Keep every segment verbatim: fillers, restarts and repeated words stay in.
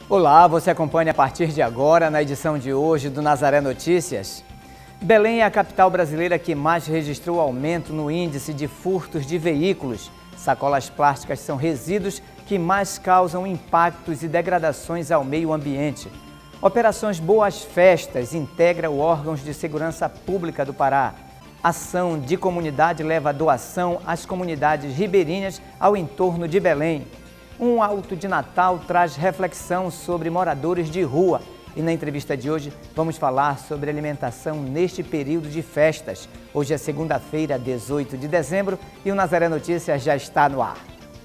Olá, você acompanha a partir de agora, na edição de hoje do Nazaré Notícias. Belém é a capital brasileira que mais registrou aumento no índice de furtos de veículos. Sacolas plásticas são resíduos que mais causam impactos e degradações ao meio ambiente. Operações Boas Festas integra órgãos de segurança pública do Pará. Ação de comunidade leva doação às comunidades ribeirinhas ao entorno de Belém. Um alto de Natal traz reflexão sobre moradores de rua. E na entrevista de hoje vamos falar sobre alimentação neste período de festas. Hoje é segunda-feira, dezoito de dezembro, e o Nazaré Notícias já está no ar.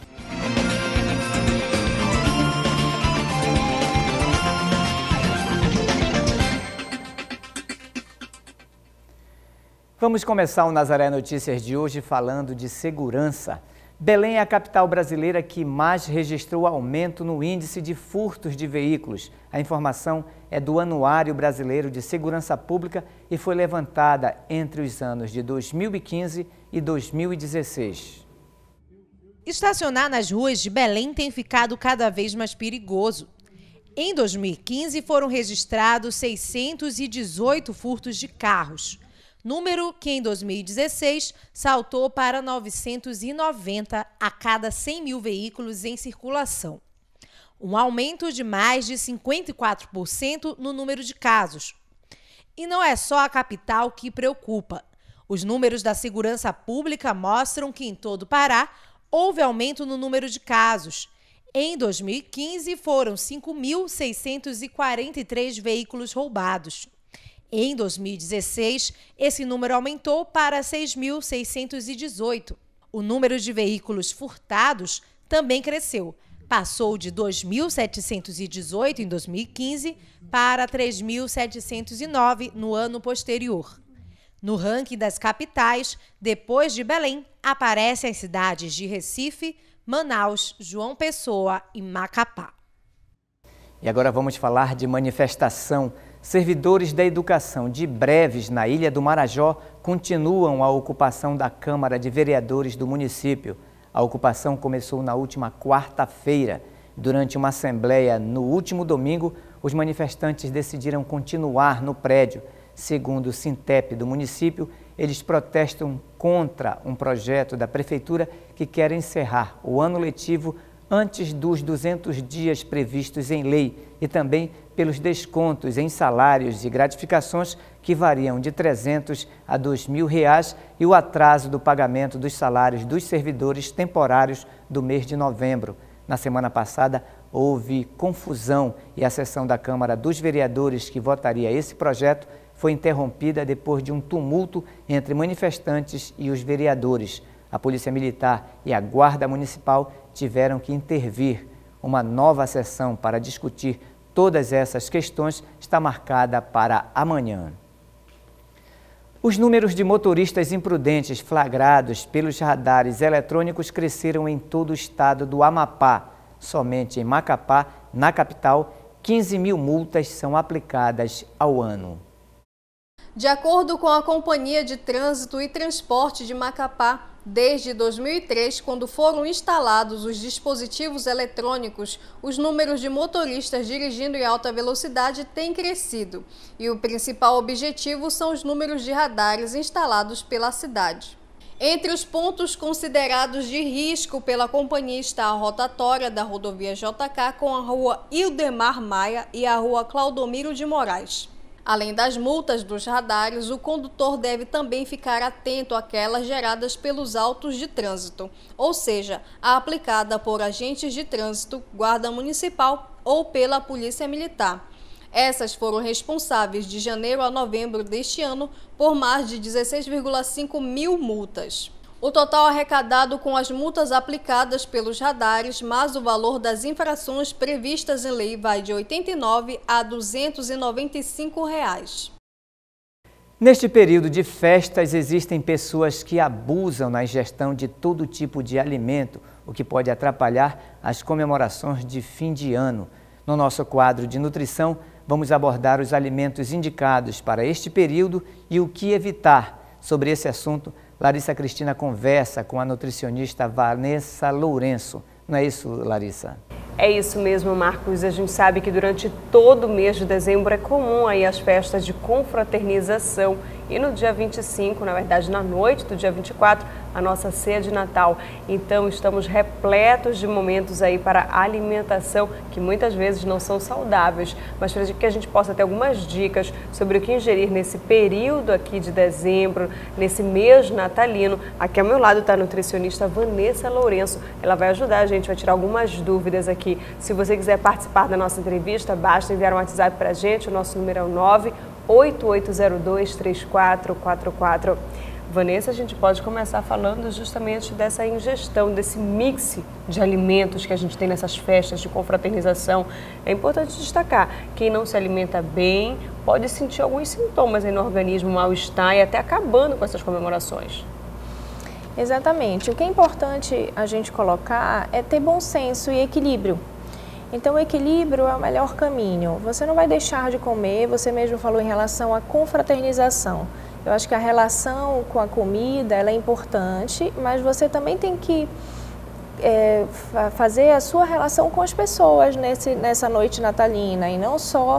Vamos começar o Nazaré Notícias de hoje falando de segurança. Belém é a capital brasileira que mais registrou aumento no índice de furtos de veículos. A informação é do Anuário Brasileiro de Segurança Pública e foi levantada entre os anos de dois mil e quinze e dois mil e dezesseis. Estacionar nas ruas de Belém tem ficado cada vez mais perigoso. Em dois mil e quinze foram registrados seiscentos e dezoito furtos de carros. Número que em dois mil e dezesseis saltou para novecentos e noventa a cada cem mil veículos em circulação. Um aumento de mais de cinquenta e quatro por cento no número de casos. E não é só a capital que preocupa. Os números da segurança pública mostram que em todo o Pará houve aumento no número de casos. Em dois mil e quinze foram cinco mil seiscentos e quarenta e três veículos roubados. Em dois mil e dezesseis, esse número aumentou para seis mil seiscentos e dezoito. O número de veículos furtados também cresceu. Passou de dois mil setecentos e dezoito em dois mil e quinze para três mil setecentos e nove no ano posterior. No ranking das capitais, depois de Belém, aparecem as cidades de Recife, Manaus, João Pessoa e Macapá. E agora vamos falar de manifestação. Servidores da educação de Breves, na Ilha do Marajó, continuam a ocupação da Câmara de Vereadores do município. A ocupação começou na última quarta-feira. Durante uma assembleia no último domingo, os manifestantes decidiram continuar no prédio. Segundo o Sintep do município, eles protestam contra um projeto da prefeitura que quer encerrar o ano letivo antes dos duzentos dias previstos em lei e também pelos descontos em salários e gratificações que variam de trezentos a dois mil reais e o atraso do pagamento dos salários dos servidores temporários do mês de novembro. Na semana passada, houve confusão e a sessão da Câmara dos Vereadores que votaria esse projeto foi interrompida depois de um tumulto entre manifestantes e os vereadores. A Polícia Militar e a Guarda Municipal tiveram que intervir. Uma nova sessão para discutir todas essas questões está marcada para amanhã. Os números de motoristas imprudentes flagrados pelos radares eletrônicos cresceram em todo o estado do Amapá. Somente em Macapá, na capital, quinze mil multas são aplicadas ao ano. De acordo com a Companhia de Trânsito e Transporte de Macapá, desde dois mil e três, quando foram instalados os dispositivos eletrônicos, os números de motoristas dirigindo em alta velocidade têm crescido e o principal objetivo são os números de radares instalados pela cidade. Entre os pontos considerados de risco pela companhia está a rotatória da rodovia J K com a rua Ildemar Maia e a rua Claudomiro de Moraes. Além das multas dos radares, o condutor deve também ficar atento àquelas geradas pelos autos de trânsito, ou seja, a aplicada por agentes de trânsito, guarda municipal ou pela Polícia Militar. Essas foram responsáveis de janeiro a novembro deste ano por mais de dezesseis vírgula cinco mil multas. O total arrecadado com as multas aplicadas pelos radares, mais o valor das infrações previstas em lei, vai de oitenta e nove a duzentos e noventa e cinco reais. Neste período de festas, existem pessoas que abusam na ingestão de todo tipo de alimento, o que pode atrapalhar as comemorações de fim de ano. No nosso quadro de nutrição, vamos abordar os alimentos indicados para este período e o que evitar. Sobre esse assunto, Larissa Cristina conversa com a nutricionista Vanessa Lourenço. Não é isso, Larissa? É isso mesmo, Marcos. A gente sabe que durante todo o mês de dezembro é comum aí as festas de confraternização e no dia vinte e cinco, na verdade na noite do dia vinte e quatro, a nossa ceia de Natal. Então estamos repletos de momentos aí para alimentação que muitas vezes não são saudáveis, mas para que a gente possa ter algumas dicas sobre o que ingerir nesse período aqui de dezembro, nesse mês natalino. Aqui ao meu lado está a nutricionista Vanessa Lourenço. Ela vai ajudar a gente, vai tirar algumas dúvidas aqui. Se você quiser participar da nossa entrevista, basta enviar um WhatsApp para a gente. O nosso número é o nove oito oito zero dois três quatro quatro quatro. Vanessa, a gente pode começar falando justamente dessa ingestão, desse mix de alimentos que a gente tem nessas festas de confraternização. É importante destacar, quem não se alimenta bem pode sentir alguns sintomas aí no organismo, mal-estar e até acabando com essas comemorações. Exatamente. O que é importante a gente colocar é ter bom senso e equilíbrio. Então, o equilíbrio é o melhor caminho. Você não vai deixar de comer, você mesmo falou em relação à confraternização. Eu acho que a relação com a comida ela é importante, mas você também tem que é, fazer a sua relação com as pessoas nesse, nessa noite natalina e não só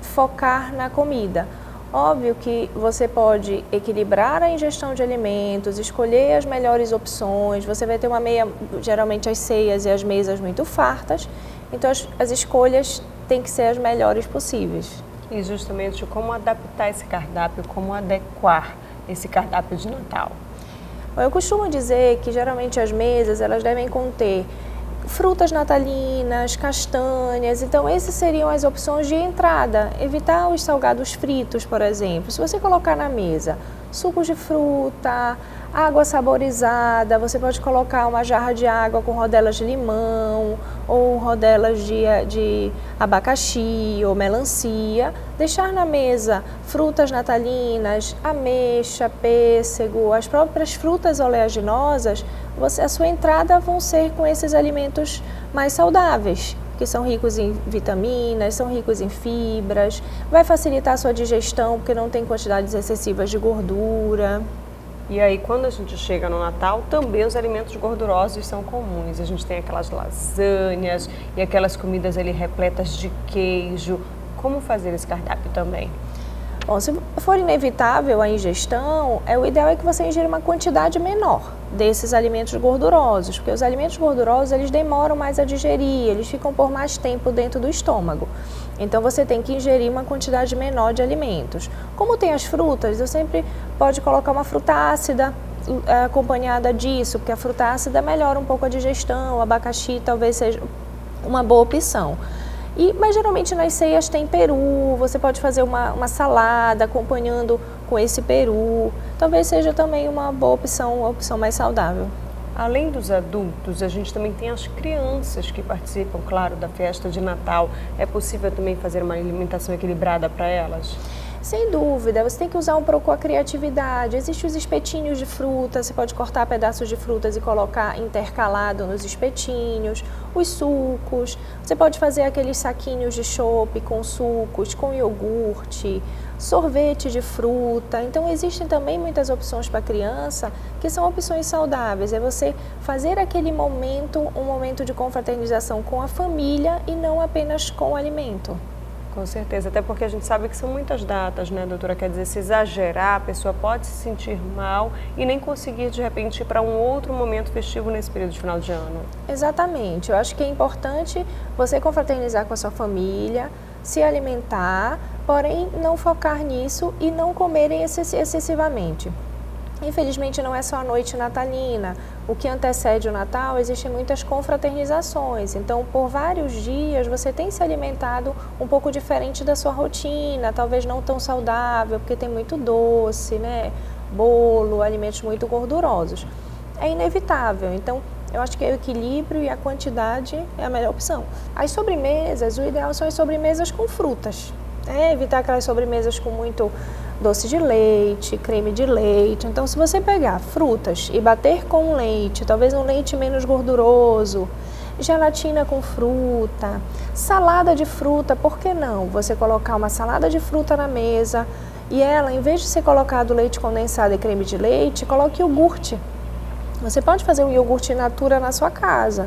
focar na comida. Óbvio que você pode equilibrar a ingestão de alimentos, escolher as melhores opções, você vai ter uma meia, geralmente as ceias e as mesas muito fartas, então as, as escolhas têm que ser as melhores possíveis. E justamente como adaptar esse cardápio, como adequar esse cardápio de Natal? Eu costumo dizer que geralmente as mesas elas devem conter frutas natalinas, castanhas, então essas seriam as opções de entrada. Evitar os salgados fritos, por exemplo. Se você colocar na mesa sucos de fruta, água saborizada, você pode colocar uma jarra de água com rodelas de limão ou rodelas de, de abacaxi ou melancia. Deixar na mesa frutas natalinas, ameixa, pêssego, as próprias frutas oleaginosas, você, a sua entrada vão ser com esses alimentos mais saudáveis, que são ricos em vitaminas, são ricos em fibras, vai facilitar a sua digestão porque não tem quantidades excessivas de gordura. E aí, quando a gente chega no Natal, também os alimentos gordurosos são comuns. A gente tem aquelas lasanhas e aquelas comidas ali repletas de queijo. Como fazer esse cardápio também? Bom, se for inevitável a ingestão, é, o ideal é que você ingira uma quantidade menor desses alimentos gordurosos, porque os alimentos gordurosos eles demoram mais a digerir, eles ficam por mais tempo dentro do estômago. Então você tem que ingerir uma quantidade menor de alimentos. Como tem as frutas, eu sempre pode colocar uma fruta ácida é, acompanhada disso, porque a fruta ácida melhora um pouco a digestão, o abacaxi talvez seja uma boa opção. E, mas geralmente nas ceias tem peru, você pode fazer uma, uma salada acompanhando com esse peru. Talvez seja também uma boa opção, uma opção mais saudável. Além dos adultos, a gente também tem as crianças que participam, claro, da festa de Natal. É possível também fazer uma alimentação equilibrada para elas? Sem dúvida, você tem que usar um pouco a criatividade. Existem os espetinhos de fruta, você pode cortar pedaços de frutas e colocar intercalado nos espetinhos, os sucos, você pode fazer aqueles saquinhos de chopp com sucos, com iogurte, sorvete de fruta. Então existem também muitas opções para criança que são opções saudáveis. É você fazer aquele momento, um momento de confraternização com a família e não apenas com o alimento. Com certeza, até porque a gente sabe que são muitas datas, né, doutora? Quer dizer, se exagerar, a pessoa pode se sentir mal e nem conseguir, de repente, ir para um outro momento festivo nesse período de final de ano. Exatamente. Eu acho que é importante você confraternizar com a sua família, se alimentar, porém não focar nisso e não comerem excessivamente. Infelizmente não é só a noite natalina, o que antecede o Natal existem muitas confraternizações, então por vários dias você tem se alimentado um pouco diferente da sua rotina, talvez não tão saudável, porque tem muito doce, né? Bolo, alimentos muito gordurosos. É inevitável, então eu acho que o equilíbrio e a quantidade é a melhor opção. As sobremesas, o ideal são as sobremesas com frutas, é evitar aquelas sobremesas com muito doce de leite, creme de leite. Então, se você pegar frutas e bater com leite, talvez um leite menos gorduroso, gelatina com fruta, salada de fruta, por que não? Você colocar uma salada de fruta na mesa e ela, em vez de ser colocado leite condensado e creme de leite, coloque iogurte. Você pode fazer um iogurte in natura na sua casa. Se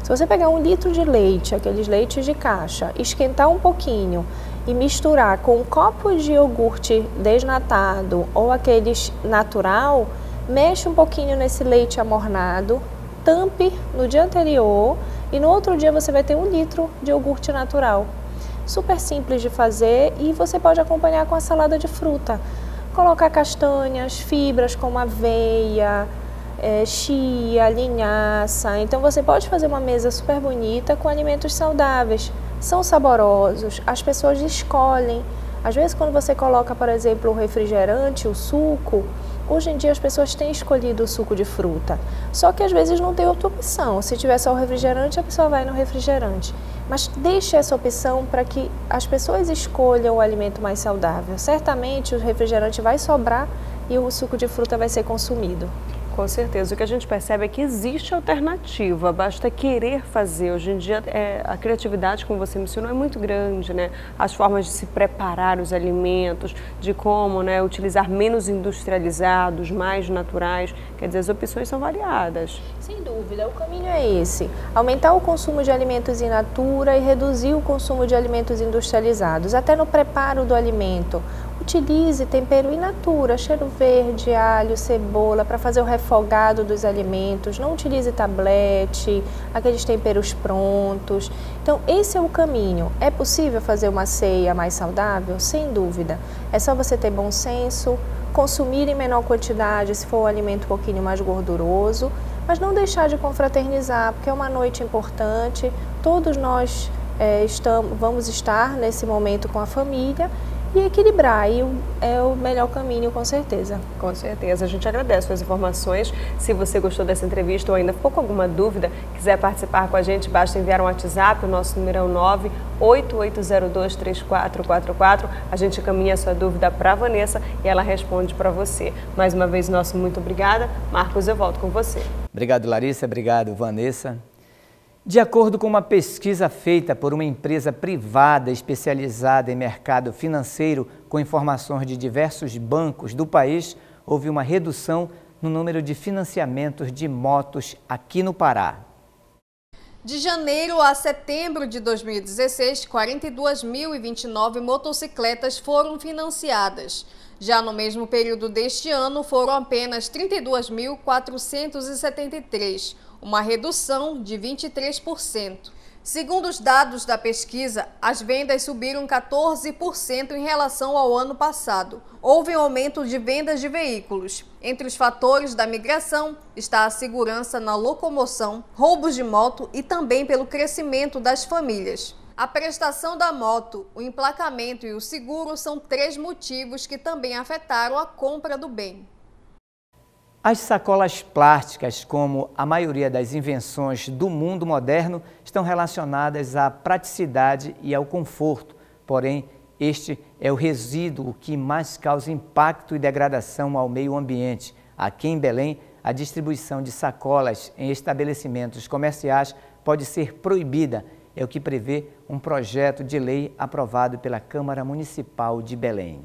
Se você pegar um litro de leite, aqueles leites de caixa, esquentar um pouquinho e misturar com um copo de iogurte desnatado ou aqueles natural, mexe um pouquinho nesse leite amornado, tampe no dia anterior e no outro dia você vai ter um litro de iogurte natural. Super simples de fazer e você pode acompanhar com a salada de fruta. Colocar castanhas, fibras como aveia, é, chia, linhaça. Então você pode fazer uma mesa super bonita com alimentos saudáveis. São saborosos, as pessoas escolhem. Às vezes quando você coloca, por exemplo, o refrigerante, o suco, hoje em dia as pessoas têm escolhido o suco de fruta. Só que às vezes não tem outra opção. Se tiver só o refrigerante, a pessoa vai no refrigerante. Mas deixe essa opção para que as pessoas escolham o alimento mais saudável. Certamente o refrigerante vai sobrar e o suco de fruta vai ser consumido. Com certeza. O que a gente percebe é que existe alternativa, basta querer fazer. Hoje em dia, é, a criatividade, como você mencionou, é muito grande, né? As formas de se preparar os alimentos, de como, né, utilizar menos industrializados, mais naturais. Quer dizer, as opções são variadas. Sem dúvida, o caminho é esse. Aumentar o consumo de alimentos in natura e reduzir o consumo de alimentos industrializados, até no preparo do alimento. Utilize tempero in natura, cheiro verde, alho, cebola, para fazer o refogado dos alimentos. Não utilize tablete, aqueles temperos prontos. Então, esse é o caminho. É possível fazer uma ceia mais saudável? Sem dúvida. É só você ter bom senso, consumir em menor quantidade se for um alimento um pouquinho mais gorduroso, mas não deixar de confraternizar, porque é uma noite importante. Todos nós é, estamos, vamos estar nesse momento com a família. E equilibrar aí é o melhor caminho, com certeza. Com certeza. A gente agradece as informações. Se você gostou dessa entrevista ou ainda ficou com alguma dúvida, quiser participar com a gente, basta enviar um WhatsApp. O nosso número é o nove oito oito zero dois três quatro quatro quatro. A gente encaminha a sua dúvida para a Vanessa e ela responde para você. Mais uma vez, nosso muito obrigada. Marcos, eu volto com você. Obrigado, Larissa. Obrigado, Vanessa. De acordo com uma pesquisa feita por uma empresa privada especializada em mercado financeiro com informações de diversos bancos do país, houve uma redução no número de financiamentos de motos aqui no Pará. De janeiro a setembro de dois mil e dezesseis, quarenta e duas mil e vinte e nove motocicletas foram financiadas. Já no mesmo período deste ano, foram apenas trinta e duas mil quatrocentos e setenta e três, uma redução de vinte e três por cento. Segundo os dados da pesquisa, as vendas subiram quatorze por cento em relação ao ano passado. Houve um aumento de vendas de veículos. Entre os fatores da migração está a segurança na locomoção, roubos de moto e também pelo crescimento das famílias. A prestação da moto, o emplacamento e o seguro são três motivos que também afetaram a compra do bem. As sacolas plásticas, como a maioria das invenções do mundo moderno, estão relacionadas à praticidade e ao conforto. Porém, este é o resíduo que mais causa impacto e degradação ao meio ambiente. Aqui em Belém, a distribuição de sacolas em estabelecimentos comerciais pode ser proibida. É o que prevê um projeto de lei aprovado pela Câmara Municipal de Belém.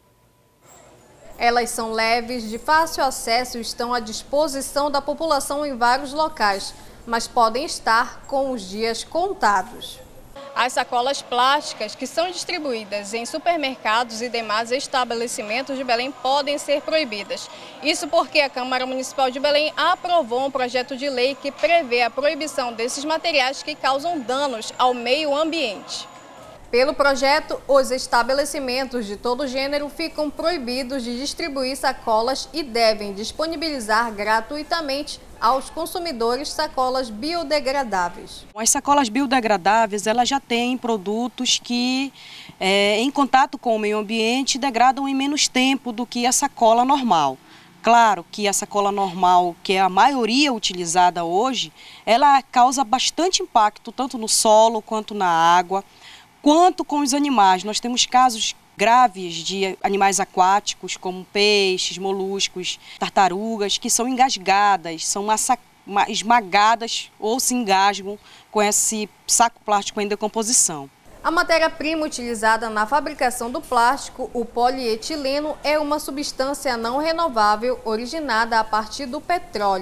Elas são leves, de fácil acesso e estão à disposição da população em vários locais, mas podem estar com os dias contados. As sacolas plásticas que são distribuídas em supermercados e demais estabelecimentos de Belém podem ser proibidas. Isso porque a Câmara Municipal de Belém aprovou um projeto de lei que prevê a proibição desses materiais que causam danos ao meio ambiente. Pelo projeto, os estabelecimentos de todo gênero ficam proibidos de distribuir sacolas e devem disponibilizar gratuitamente aos consumidores sacolas biodegradáveis. As sacolas biodegradáveis, elas já têm produtos que, é, em contato com o meio ambiente, degradam em menos tempo do que a sacola normal. Claro que a sacola normal, que é a maioria utilizada hoje, ela causa bastante impacto tanto no solo quanto na água, quanto com os animais. Nós temos casos graves de animais aquáticos, como peixes, moluscos, tartarugas, que são engasgadas, são esmagadas ou se engasgam com esse saco plástico em decomposição. A matéria-prima utilizada na fabricação do plástico, o polietileno, é uma substância não renovável originada a partir do petróleo.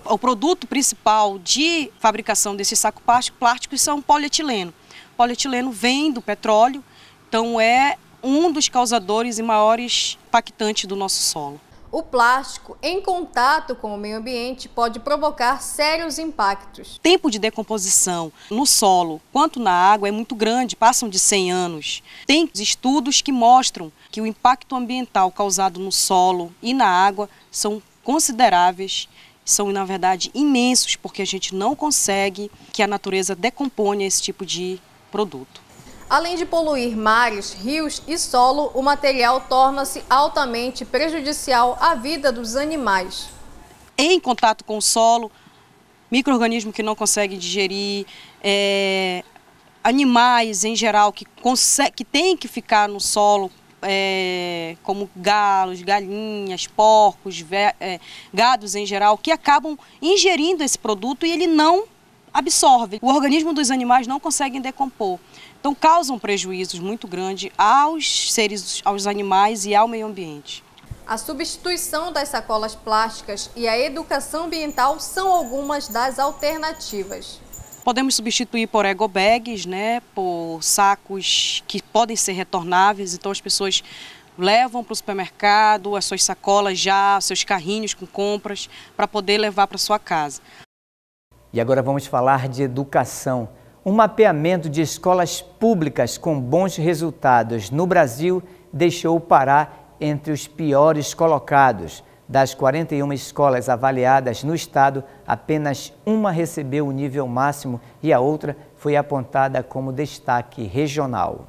O produto principal de fabricação desses sacos plásticos são polietileno. O polietileno vem do petróleo, então é um dos causadores e maiores impactantes do nosso solo. O plástico, em contato com o meio ambiente, pode provocar sérios impactos. O tempo de decomposição no solo quanto na água é muito grande, passam de cem anos. Tem estudos que mostram que o impacto ambiental causado no solo e na água são consideráveis, são na verdade imensos, porque a gente não consegue que a natureza decomponha esse tipo de produto. Além de poluir mares, rios e solo, o material torna-se altamente prejudicial à vida dos animais. Em contato com o solo, micro-organismo que não consegue digerir, é, animais em geral que, consegue, que têm que ficar no solo, é, como galos, galinhas, porcos, ve, é, gados em geral, que acabam ingerindo esse produto e ele não absorve. O organismo dos animais não consegue decompor. Então causam prejuízos muito grandes aos seres, aos animais e ao meio ambiente. A substituição das sacolas plásticas e a educação ambiental são algumas das alternativas. Podemos substituir por ecobags, né, por sacos que podem ser retornáveis, então as pessoas levam para o supermercado as suas sacolas já, seus carrinhos com compras, para poder levar para sua casa. E agora vamos falar de educação. Um mapeamento de escolas públicas com bons resultados no Brasil deixou o Pará entre os piores colocados. Das quarenta e uma escolas avaliadas no estado, apenas uma recebeu o nível máximo e a outra foi apontada como destaque regional.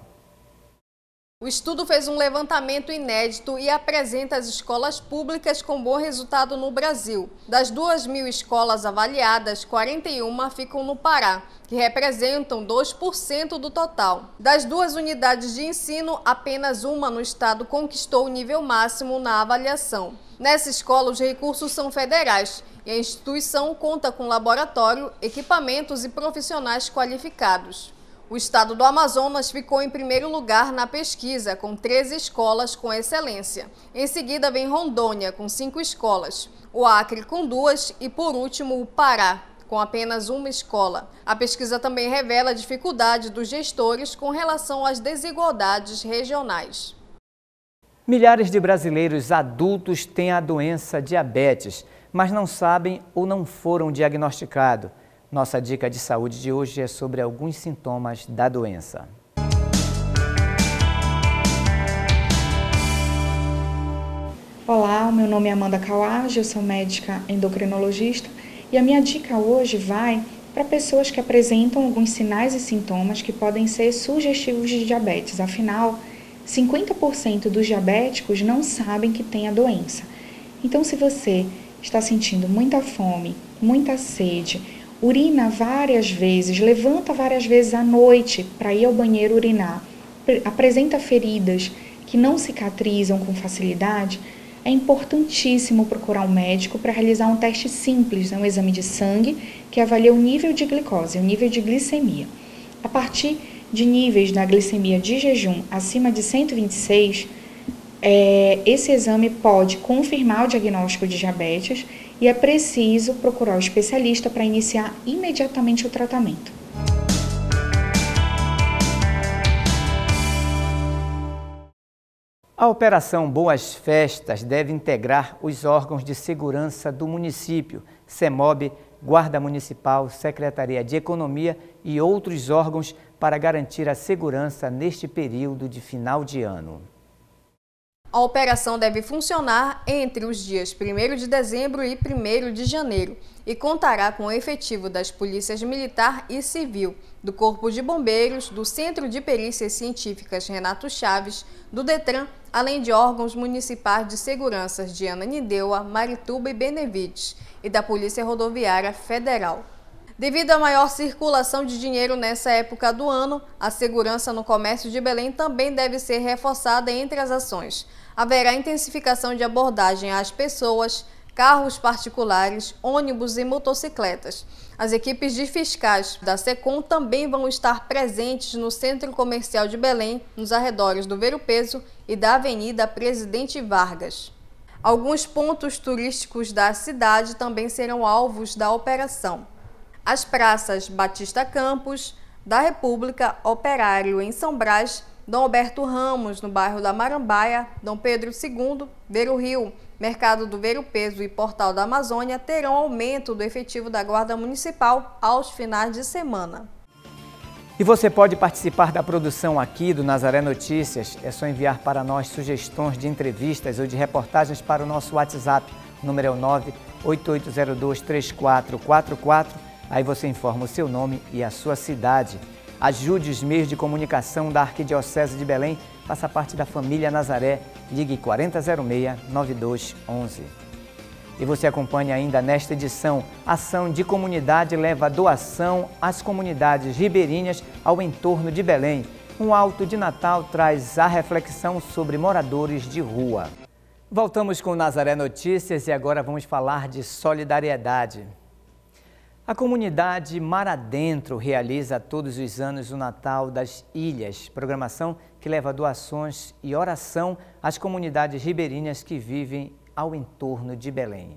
O estudo fez um levantamento inédito e apresenta as escolas públicas com bom resultado no Brasil. Das duas mil escolas avaliadas, quarenta e uma ficam no Pará, que representam dois por cento do total. Das duas unidades de ensino, apenas uma no estado conquistou o nível máximo na avaliação. Nessa escola, os recursos são federais e a instituição conta com laboratório, equipamentos e profissionais qualificados. O estado do Amazonas ficou em primeiro lugar na pesquisa, com treze escolas com excelência. Em seguida vem Rondônia, com cinco escolas, o Acre com duas e, por último, o Pará, com apenas uma escola. A pesquisa também revela a dificuldade dos gestores com relação às desigualdades regionais. Milhares de brasileiros adultos têm a doença diabetes, mas não sabem ou não foram diagnosticados. Nossa dica de saúde de hoje é sobre alguns sintomas da doença. Olá, o meu nome é Amanda Kawaj, eu sou médica endocrinologista e a minha dica hoje vai para pessoas que apresentam alguns sinais e sintomas que podem ser sugestivos de diabetes. Afinal, cinquenta por cento dos diabéticos não sabem que tem a doença. Então, se você está sentindo muita fome, muita sede, urina várias vezes, levanta várias vezes à noite para ir ao banheiro urinar, apresenta feridas que não cicatrizam com facilidade, é importantíssimo procurar um médico para realizar um teste simples, um exame de sangue que avalia o nível de glicose, o nível de glicemia. A partir de níveis da glicemia de jejum acima de cento e vinte e seis, é, esse exame pode confirmar o diagnóstico de diabetes e é preciso procurar o especialista para iniciar imediatamente o tratamento. A Operação Boas Festas deve integrar os órgãos de segurança do município, CEMOB, Guarda Municipal, Secretaria de Economia e outros órgãos para garantir a segurança neste período de final de ano. A operação deve funcionar entre os dias primeiro de dezembro e primeiro de janeiro e contará com o efetivo das polícias militar e civil, do Corpo de Bombeiros, do Centro de Perícias Científicas Renato Chaves, do DETRAN, além de órgãos municipais de segurança de Ananindeua, Marituba e Benevides e da Polícia Rodoviária Federal. Devido à maior circulação de dinheiro nessa época do ano, a segurança no comércio de Belém também deve ser reforçada entre as ações. Haverá intensificação de abordagem às pessoas, carros particulares, ônibus e motocicletas. As equipes de fiscais da SECOM também vão estar presentes no Centro Comercial de Belém, nos arredores do Ver o Peso e da Avenida Presidente Vargas. Alguns pontos turísticos da cidade também serão alvos da operação. As praças Batista Campos, da República, Operário em São Brás, Dom Alberto Ramos, no bairro da Marambaia, Dom Pedro segundo, Ver o Rio, Mercado do Ver o Peso e Portal da Amazônia terão aumento do efetivo da Guarda Municipal aos finais de semana. E você pode participar da produção aqui do Nazaré Notícias. É só enviar para nós sugestões de entrevistas ou de reportagens para o nosso WhatsApp. O número é o nove oito oito zero dois três quatro quatro quatro. Aí você informa o seu nome e a sua cidade. Ajude os meios de comunicação da Arquidiocese de Belém. Faça parte da família Nazaré. Ligue quarenta zero seis, nove dois um um. E você acompanha ainda nesta edição. Ação de comunidade leva doação às comunidades ribeirinhas ao entorno de Belém. Um alto de Natal traz a reflexão sobre moradores de rua. Voltamos com o Nazaré Notícias e agora vamos falar de solidariedade. A comunidade Mar Adentro realiza todos os anos o Natal das Ilhas, programação que leva doações e oração às comunidades ribeirinhas que vivem ao entorno de Belém.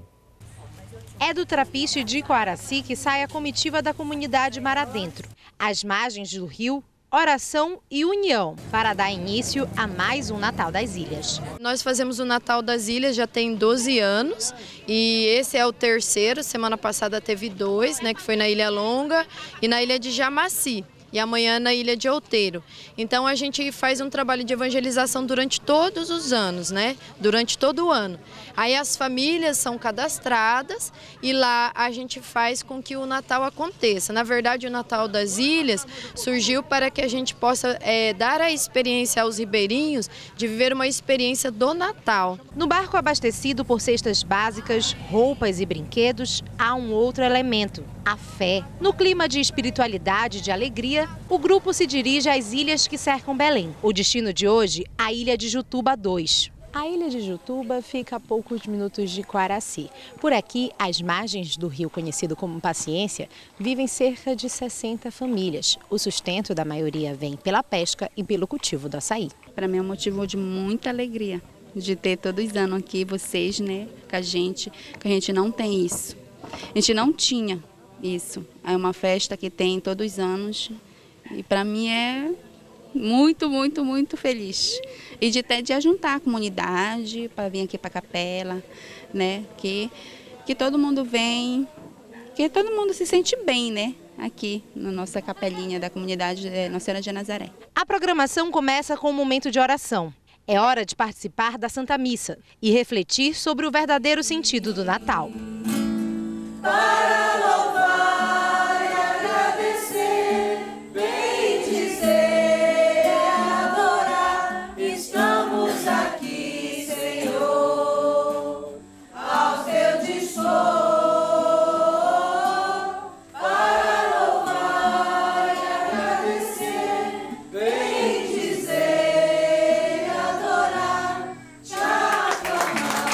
É do Trapiche de Coaraci que sai a comitiva da comunidade Mar Adentro. Às margens do rio, oração e união para dar início a mais um Natal das Ilhas. Nós fazemos o Natal das Ilhas já tem doze anos e esse é o terceiro. Semana passada teve dois, né, que foi na Ilha Longa e na Ilha de Jamaci. E amanhã na Ilha de Outeiro. Então a gente faz um trabalho de evangelização durante todos os anos, né? Durante todo o ano. Aí as famílias são cadastradas e lá a gente faz com que o Natal aconteça. Na verdade, o Natal das Ilhas surgiu para que a gente possa é, dar a experiência aos ribeirinhos de viver uma experiência do Natal. No barco abastecido por cestas básicas, roupas e brinquedos, há um outro elemento: a fé. No clima de espiritualidade e de alegria, o grupo se dirige às ilhas que cercam Belém. O destino de hoje, a Ilha de Jutuba dois. A Ilha de Jutuba fica a poucos minutos de Coaraci. Por aqui, às margens do rio conhecido como Paciência, vivem cerca de sessenta famílias. O sustento da maioria vem pela pesca e pelo cultivo do açaí. Para mim é um motivo de muita alegria de ter todos os anos aqui vocês, né, com a gente, que a gente não tem isso. A gente não tinha isso. É uma festa que tem todos os anos e para mim é muito, muito, muito feliz. E de até de ajuntar a comunidade para vir aqui para a capela, né? Que, que todo mundo vem, que todo mundo se sente bem, né? Aqui na nossa capelinha da comunidade Nossa Senhora de Nazaré. A programação começa com um momento de oração. É hora de participar da Santa Missa e refletir sobre o verdadeiro sentido do Natal. Para louvar e agradecer, bendizer e adorar, estamos aqui, Senhor, ao teu dispor. Para louvar e agradecer, bendizer e adorar, te aclamar.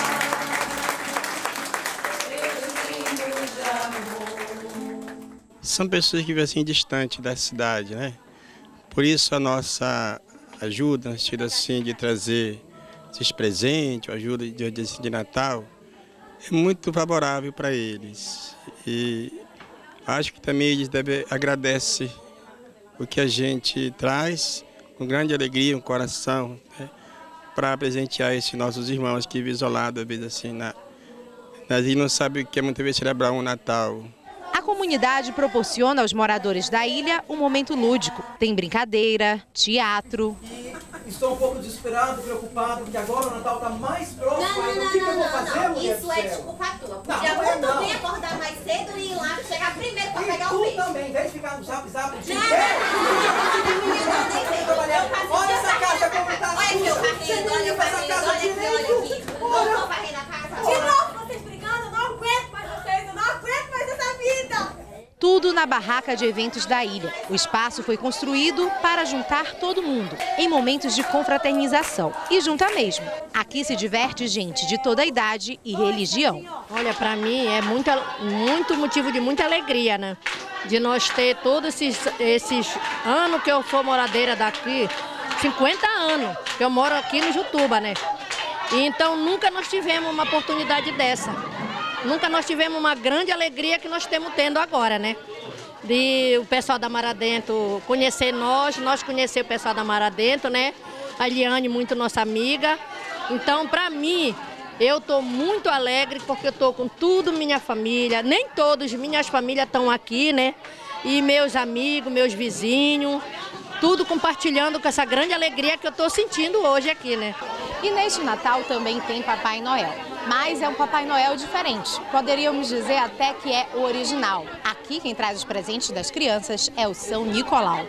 São pessoas que vivem assim distante da cidade, né? Por isso a nossa ajuda, no sentido assim de trazer esses presentes, a ajuda de, de, de Natal, é muito favorável para eles. E acho que também eles devem agradecer o que a gente traz com grande alegria, um coração, né? Para presentear esses nossos irmãos que vivem isolados, às vezes assim, na, nas ilhas não sabem o que é muitas vezes celebrar um Natal. A comunidade proporciona aos moradores da ilha um momento lúdico. Tem brincadeira, teatro. Estou um pouco desesperado, preocupado, porque agora o Natal está mais próximo. Não, não, não, o que não, que eu vou não, fazer, não. mulher Isso do é céu? desculpa tua. Não, Podia não é muito não. bem acordar mais cedo e ir lá, chegar primeiro para E pegar tu o peixe. também, em vez de ficar no zap zap o dia Não, inteiro. não, Olha essa casa como está Olha aqui o carrinho, olha o carrinho, olha aqui, olha aqui. Não estou varrendo a casa. De novo vocês brigando, eu não aguento mais vocês, eu não aguento mais essa vida. Tudo na barraca de eventos da ilha. O espaço foi construído para juntar todo mundo, em momentos de confraternização. E junta mesmo. Aqui se diverte gente de toda a idade e religião. Olha, para mim é muita, muito motivo de muita alegria, né? De nós ter todos esses, esses anos que eu sou moradeira daqui, cinquenta anos que eu moro aqui no Jutuba, né? E então nunca nós tivemos uma oportunidade dessa. Nunca nós tivemos uma grande alegria que nós estamos tendo agora, né? De o pessoal da Mar Adentro conhecer nós, nós conhecer o pessoal da Mar Adentro, né? A Eliane, muito nossa amiga. Então, para mim, eu estou muito alegre porque eu estou com tudo, minha família. Nem todos, minhas famílias estão aqui, né? E meus amigos, meus vizinhos, tudo compartilhando com essa grande alegria que eu estou sentindo hoje aqui, né? E neste Natal também tem Papai Noel, mas é um Papai Noel diferente. Poderíamos dizer até que é o original. Aqui quem traz os presentes das crianças é o São Nicolau.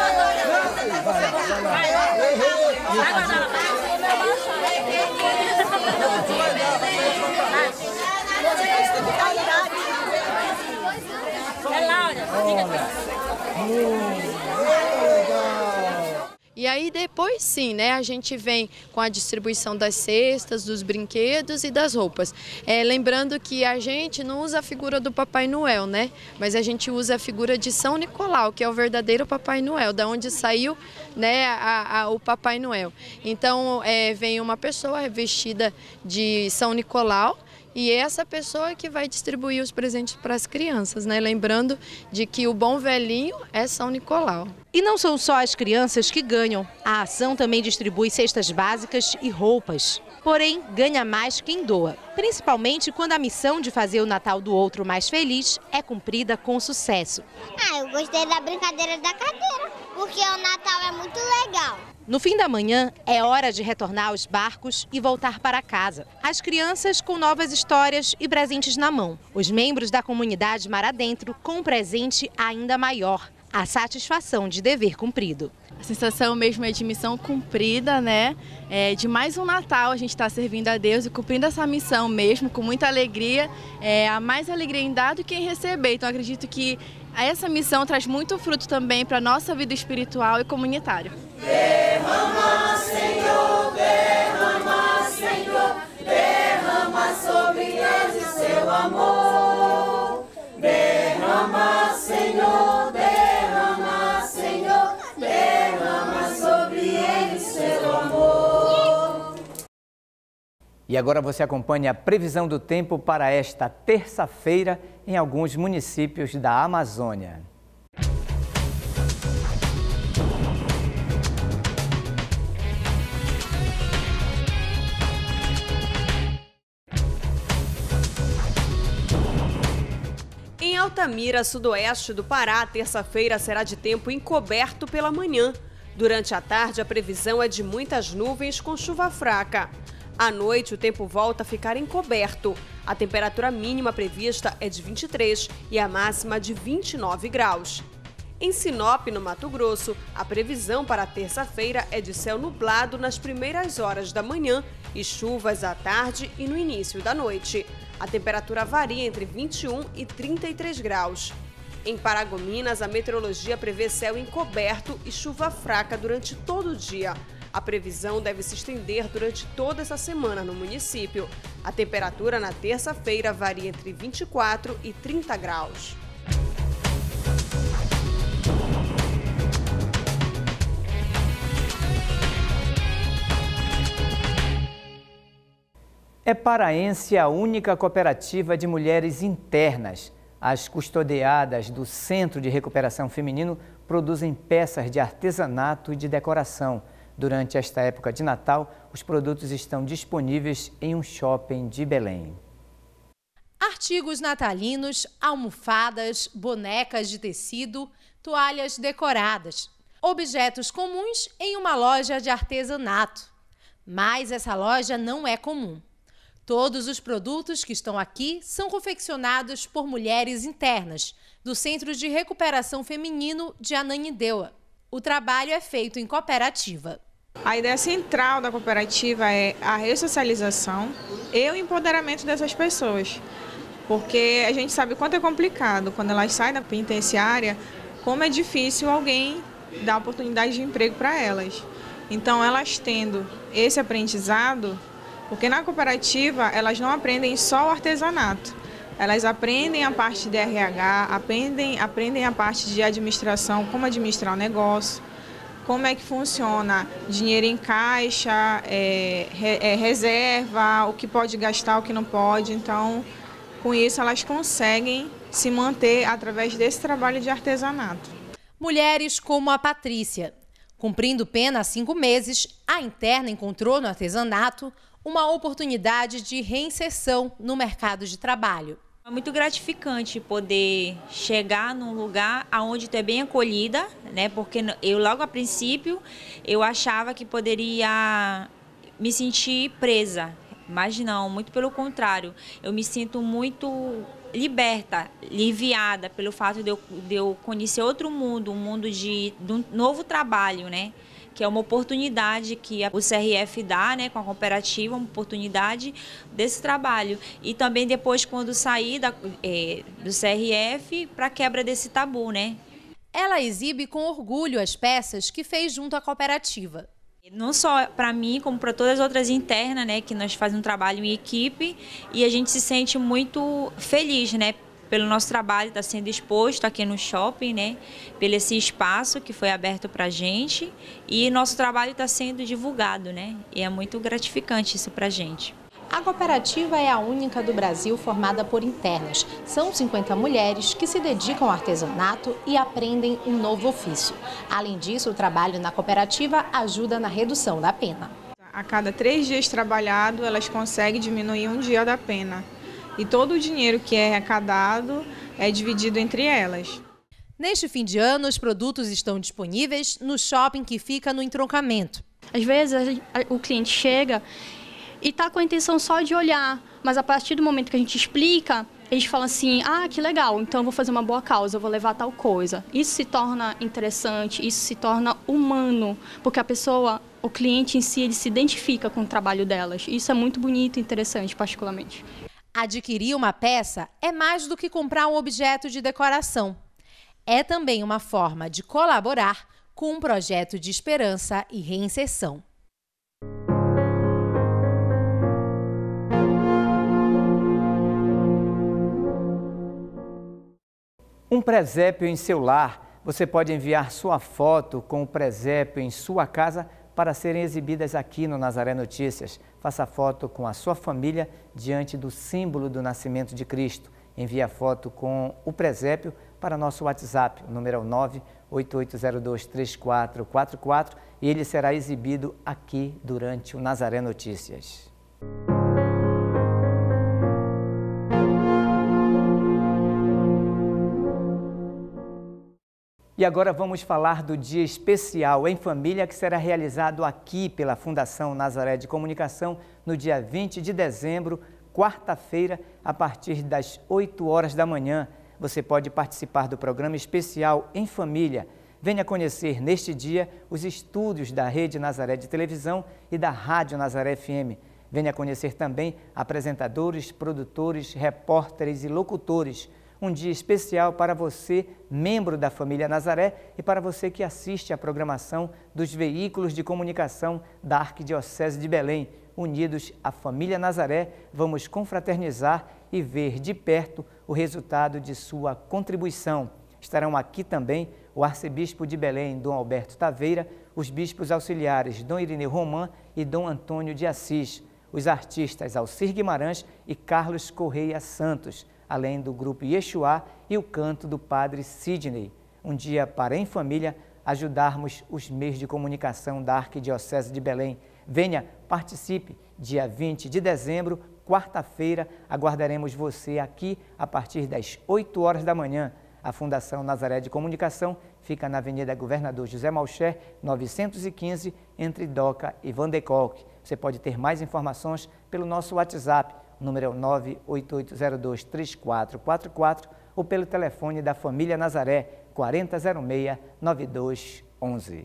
E aí depois sim, né, a gente vem com a distribuição das cestas, dos brinquedos e das roupas. É, lembrando que a gente não usa a figura do Papai Noel, né, mas a gente usa a figura de São Nicolau, que é o verdadeiro Papai Noel, da onde saiu, né, a, a, o Papai Noel. Então é, vem uma pessoa vestida de São Nicolau, e essa pessoa que vai distribuir os presentes para as crianças, né? Lembrando de que o bom velhinho é São Nicolau. E não são só as crianças que ganham. A ação também distribui cestas básicas e roupas. Porém, ganha mais quem doa, principalmente quando a missão de fazer o Natal do outro mais feliz é cumprida com sucesso. Ah, eu gostei da brincadeira da cadeira, porque o Natal é muito legal. No fim da manhã, é hora de retornar aos barcos e voltar para casa. As crianças com novas histórias e presentes na mão. Os membros da comunidade Mar Adentro com um presente ainda maior, a satisfação de dever cumprido. A sensação mesmo é de missão cumprida, né? É, de mais um Natal a gente está servindo a Deus e cumprindo essa missão mesmo, com muita alegria. É, há mais alegria em dar do que em receber. Então acredito que essa missão traz muito fruto também para a nossa vida espiritual e comunitária. Derrama, Senhor, derrama, Senhor, derrama sobre eles seu amor. Derrama, Senhor, derrama, Senhor, derrama sobre eles seu amor. E agora você acompanha a previsão do tempo para esta terça-feira em alguns municípios da Amazônia. Em Altamira, sudoeste do Pará, terça-feira será de tempo encoberto pela manhã. Durante a tarde, a previsão é de muitas nuvens com chuva fraca. À noite, o tempo volta a ficar encoberto. A temperatura mínima prevista é de vinte e três e a máxima de vinte e nove graus. Em Sinop, no Mato Grosso, a previsão para a terça-feira é de céu nublado nas primeiras horas da manhã e chuvas à tarde e no início da noite. A temperatura varia entre vinte e um e trinta e três graus. Em Paragominas, a meteorologia prevê céu encoberto e chuva fraca durante todo o dia. A previsão deve se estender durante toda essa semana no município. A temperatura na terça-feira varia entre vinte e quatro e trinta graus. É paraense a única cooperativa de mulheres internas. As custodiadas do Centro de Recuperação Feminino produzem peças de artesanato e de decoração. Durante esta época de Natal, os produtos estão disponíveis em um shopping de Belém. Artigos natalinos, almofadas, bonecas de tecido, toalhas decoradas. Objetos comuns em uma loja de artesanato. Mas essa loja não é comum. Todos os produtos que estão aqui são confeccionados por mulheres internas, do Centro de Recuperação Feminino de Ananindeua. O trabalho é feito em cooperativa. A ideia central da cooperativa é a ressocialização e o empoderamento dessas pessoas. Porque a gente sabe o quanto é complicado quando elas saem da penitenciária, como é difícil alguém dar oportunidade de emprego para elas. Então, elas tendo esse aprendizado, porque na cooperativa elas não aprendem só o artesanato, elas aprendem a parte de R H, aprendem, aprendem a parte de administração, como administrar o negócio, como é que funciona dinheiro em caixa, é, é, reserva, o que pode gastar, o que não pode. Então, com isso, elas conseguem se manter através desse trabalho de artesanato. Mulheres como a Patrícia. Cumprindo pena há cinco meses, a interna encontrou no artesanato uma oportunidade de reinserção no mercado de trabalho. É muito gratificante poder chegar num lugar onde tu é bem acolhida, né? Porque eu logo a princípio eu achava que poderia me sentir presa, mas não, muito pelo contrário. Eu me sinto muito liberta, aliviada pelo fato de eu, de eu conhecer outro mundo, um mundo de, de um novo trabalho, né? Que é uma oportunidade que o C R F dá, né, com a cooperativa, uma oportunidade desse trabalho. E também depois, quando sair da, é, do C R F, para a quebra desse tabu, né? Ela exibe com orgulho as peças que fez junto à cooperativa. Não só para mim, como para todas as outras internas, né, que nós fazemos um trabalho em equipe e a gente se sente muito feliz, né? Pelo nosso trabalho está sendo exposto aqui no shopping, né? Pelo esse espaço que foi aberto para a gente e nosso trabalho está sendo divulgado, né? E é muito gratificante isso para a gente. A cooperativa é a única do Brasil formada por internas. São cinquenta mulheres que se dedicam ao artesanato e aprendem um novo ofício. Além disso, o trabalho na cooperativa ajuda na redução da pena. A cada três dias trabalhado, elas conseguem diminuir um dia da pena. E todo o dinheiro que é arrecadado é dividido entre elas. Neste fim de ano, os produtos estão disponíveis no shopping que fica no entroncamento. Às vezes o cliente chega e está com a intenção só de olhar, mas a partir do momento que a gente explica, eles falam assim, ah, que legal, então eu vou fazer uma boa causa, eu vou levar tal coisa. Isso se torna interessante, isso se torna humano, porque a pessoa, o cliente em si, ele se identifica com o trabalho delas. Isso é muito bonito e interessante, particularmente. Adquirir uma peça é mais do que comprar um objeto de decoração. É também uma forma de colaborar com um projeto de esperança e reinserção. Um presépio em seu lar. Você pode enviar sua foto com o presépio em sua casa para serem exibidas aqui no Nazaré Notícias. Faça foto com a sua família diante do símbolo do nascimento de Cristo. Envie a foto com o presépio para nosso WhatsApp, o número é o nove oito oito zero dois três quatro quatro quatro e ele será exibido aqui durante o Nazaré Notícias. E agora vamos falar do dia especial em família que será realizado aqui pela Fundação Nazaré de Comunicação no dia vinte de dezembro, quarta-feira, a partir das oito horas da manhã. Você pode participar do programa especial em família. Venha conhecer neste dia os estúdios da Rede Nazaré de Televisão e da Rádio Nazaré F M. Venha conhecer também apresentadores, produtores, repórteres e locutores. Um dia especial para você, membro da família Nazaré, e para você que assiste à programação dos veículos de comunicação da Arquidiocese de Belém. Unidos à família Nazaré, vamos confraternizar e ver de perto o resultado de sua contribuição. Estarão aqui também o arcebispo de Belém, Dom Alberto Taveira, os bispos auxiliares Dom Irineu Romã e Dom Antônio de Assis, os artistas Alcir Guimarães e Carlos Correia Santos, além do grupo Yeshua e o canto do padre Sidney. Um dia para, em família, ajudarmos os meios de comunicação da Arquidiocese de Belém. Venha, participe, dia vinte de dezembro, quarta-feira, aguardaremos você aqui a partir das oito horas da manhã. A Fundação Nazaré de Comunicação fica na Avenida Governador José Malcher, novecentos e quinze, entre Doca e Van de Kolk. Você pode ter mais informações pelo nosso WhatsApp, o número é o nove oito oito zero dois três quatro quatro quatro ou pelo telefone da família Nazaré, quarenta zero seis, nove dois onze.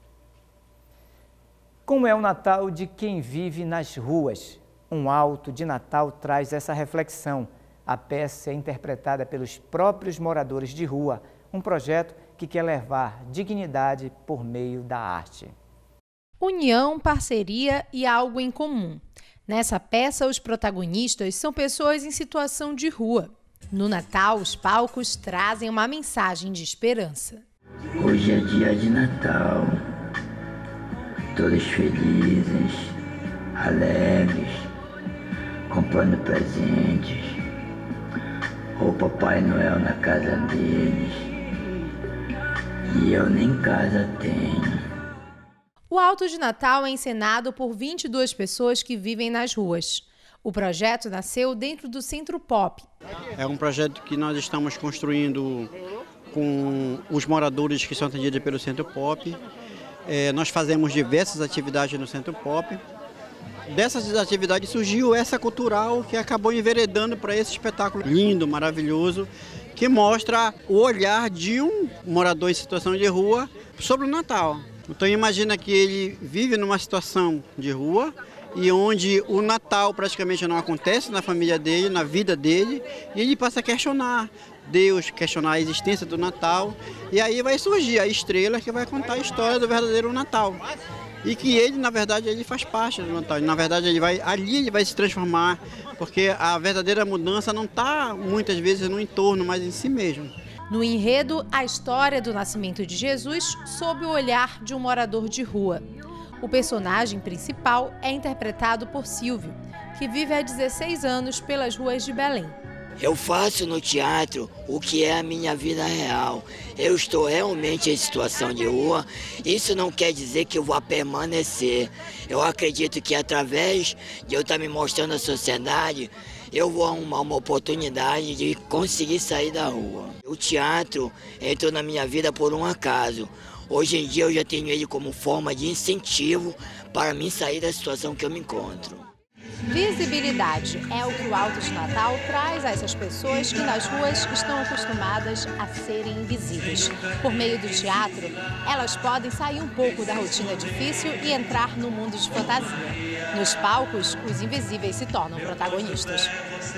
Como é o Natal de quem vive nas ruas? Um alto de Natal traz essa reflexão. A peça é interpretada pelos próprios moradores de rua, um projeto que quer levar dignidade por meio da arte. União, parceria e algo em comum. Nessa peça, os protagonistas são pessoas em situação de rua. No Natal, os palcos trazem uma mensagem de esperança. Hoje é dia de Natal, todos felizes, alegres, comprando presentes, o Papai Noel na casa deles, e eu nem casa tenho. O Alto de Natal é encenado por vinte e duas pessoas que vivem nas ruas. O projeto nasceu dentro do Centro Pop. É um projeto que nós estamos construindo com os moradores que são atendidos pelo Centro Pop. É, nós fazemos diversas atividades no Centro Pop. Dessas atividades surgiu essa cultural que acabou enveredando para esse espetáculo lindo, maravilhoso, que mostra o olhar de um morador em situação de rua sobre o Natal. Então imagina que ele vive numa situação de rua e onde o Natal praticamente não acontece na família dele, na vida dele, e ele passa a questionar Deus, questionar a existência do Natal, e aí vai surgir a estrela que vai contar a história do verdadeiro Natal. E que ele, na verdade, ele faz parte do Natal. Na verdade, ele vai, ali ele vai se transformar, porque a verdadeira mudança não está, muitas vezes, no entorno, mas em si mesmo. No enredo, a história do nascimento de Jesus sob o olhar de um morador de rua. O personagem principal é interpretado por Silvio, que vive há dezesseis anos pelas ruas de Belém. Eu faço no teatro o que é a minha vida real. Eu estou realmente em situação de rua. Isso não quer dizer que eu vou permanecer. Eu acredito que através de eu estar me mostrando à sociedade, eu vou arrumar uma oportunidade de conseguir sair da rua. O teatro entrou na minha vida por um acaso. Hoje em dia eu já tenho ele como forma de incentivo para mim sair da situação que eu me encontro. Visibilidade é o que o Alto de Natal traz a essas pessoas que nas ruas estão acostumadas a serem invisíveis. Por meio do teatro, elas podem sair um pouco da rotina difícil e entrar no mundo de fantasia. Nos palcos, os invisíveis se tornam protagonistas.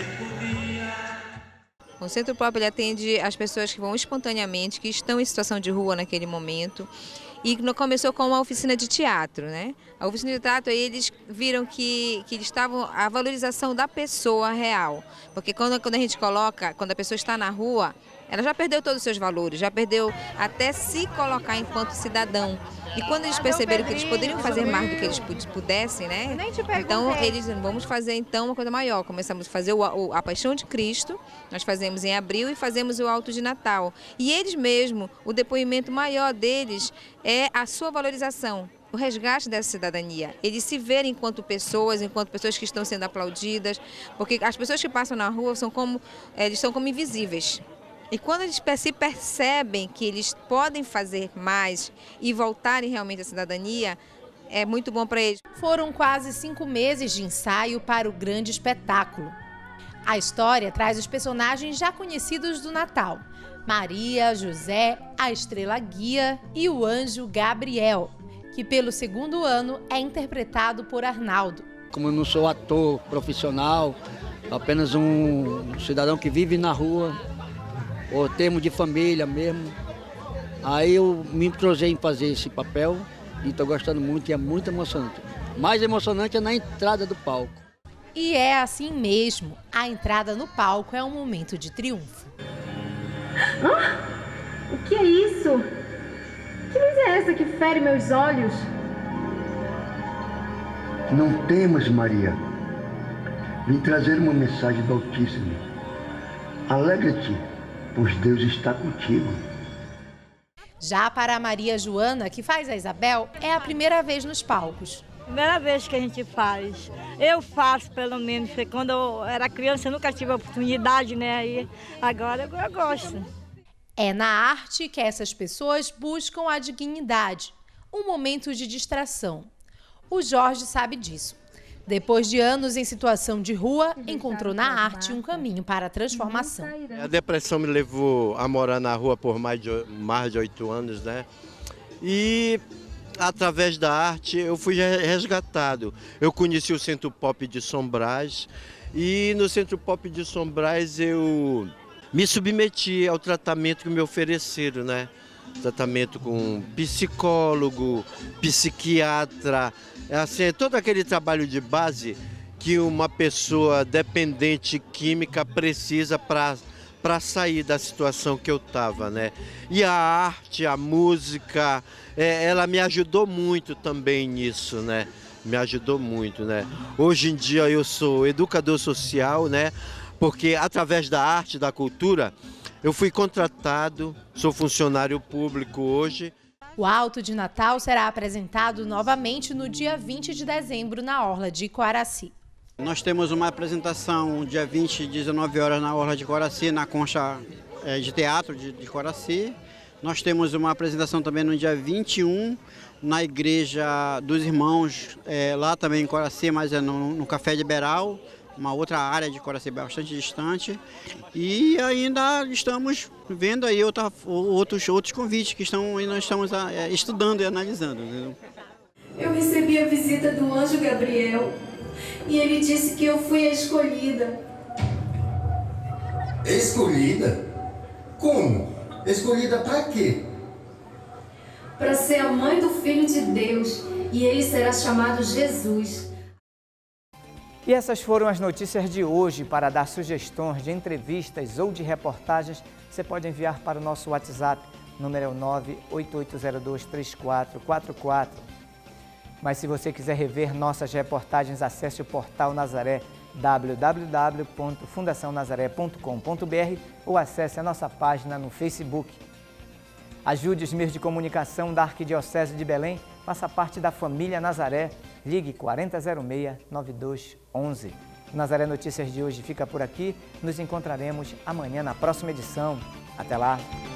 O Centro Pop ele atende as pessoas que vão espontaneamente, que estão em situação de rua naquele momento. E começou com uma oficina de teatro, né? A oficina de teatro, eles viram que, que eles estavam a valorização da pessoa real. Porque quando, quando a gente coloca, quando a pessoa está na rua, ela já perdeu todos os seus valores, já perdeu até se colocar enquanto cidadão. E quando eles perceberam que eles poderiam fazer mais do que eles pudessem, né? Então eles vamos fazer então uma coisa maior. Começamos a fazer o, o, a Paixão de Cristo, nós fazemos em abril e fazemos o Alto de Natal. E eles mesmo, o depoimento maior deles é a sua valorização, o resgate dessa cidadania. Eles se verem enquanto pessoas, enquanto pessoas que estão sendo aplaudidas, porque as pessoas que passam na rua são como, eles são como invisíveis. E quando eles se percebem que eles podem fazer mais e voltarem realmente à cidadania, é muito bom para eles. Foram quase cinco meses de ensaio para o grande espetáculo. A história traz os personagens já conhecidos do Natal: Maria, José, a estrela guia e o anjo Gabriel, que pelo segundo ano é interpretado por Arnaldo. Como eu não sou ator profissional, apenas um cidadão que vive na rua, ou termo de família mesmo. Aí eu me entrosei em fazer esse papel e estou gostando muito e é muito emocionante. Mais emocionante é na entrada do palco. E é assim mesmo, a entrada no palco é um momento de triunfo. Ah, o que é isso? Que luz é essa que fere meus olhos? Não temas, Maria. Vim trazer uma mensagem do Altíssimo. Alegra-te, pois Deus está contigo. Já para a Maria Joana, que faz a Isabel, é a primeira vez nos palcos. Primeira vez que a gente faz. Eu faço, pelo menos, porque quando eu era criança eu nunca tive a oportunidade, né? E agora eu, eu gosto. É na arte que essas pessoas buscam a dignidade, um momento de distração. O Jorge sabe disso. Depois de anos em situação de rua, encontrou na arte um caminho para a transformação. A depressão me levou a morar na rua por mais de, mais de oito anos, né? E através da arte eu fui resgatado. Eu conheci o Centro Pop de São Brás e no Centro Pop de São Brás eu me submeti ao tratamento que me ofereceram, né? Tratamento com psicólogo, psiquiatra, assim, todo aquele trabalho de base que uma pessoa dependente química precisa para para sair da situação que eu estava, né? E a arte, a música, é, ela me ajudou muito também nisso, né? Me ajudou muito, né? Hoje em dia eu sou educador social, né? Porque através da arte, da cultura, eu fui contratado, sou funcionário público hoje. O Alto de Natal será apresentado novamente no dia vinte de dezembro na Orla de Coaraci. Nós temos uma apresentação dia vinte, dezenove horas na Orla de Coaraci, na Concha de Teatro de, de Coaraci. Nós temos uma apresentação também no dia vinte e um, na Igreja dos Irmãos, é, lá também em Coaraci, mas é no, no Café Liberal, uma outra área de Coaraci bastante distante. E ainda estamos vendo aí outra, outros, outros convites que estão, nós estamos é, estudando e analisando. Entendeu? Eu recebi a visita do anjo Gabriel. E ele disse que eu fui a escolhida. Escolhida? Como? Escolhida para quê? Para ser a mãe do Filho de Deus. E ele será chamado Jesus. E essas foram as notícias de hoje. Para dar sugestões de entrevistas ou de reportagens, você pode enviar para o nosso WhatsApp. Número é o nove oito oito zero dois três quatro quatro quatro. Mas se você quiser rever nossas reportagens, acesse o portal Nazaré, w w w ponto fundação nazaré ponto com ponto b r, ou acesse a nossa página no Facebook. Ajude os meios de comunicação da Arquidiocese de Belém, faça parte da família Nazaré, ligue quarenta zero seis, nove dois onze. Nazaré Notícias de hoje fica por aqui, nos encontraremos amanhã na próxima edição. Até lá!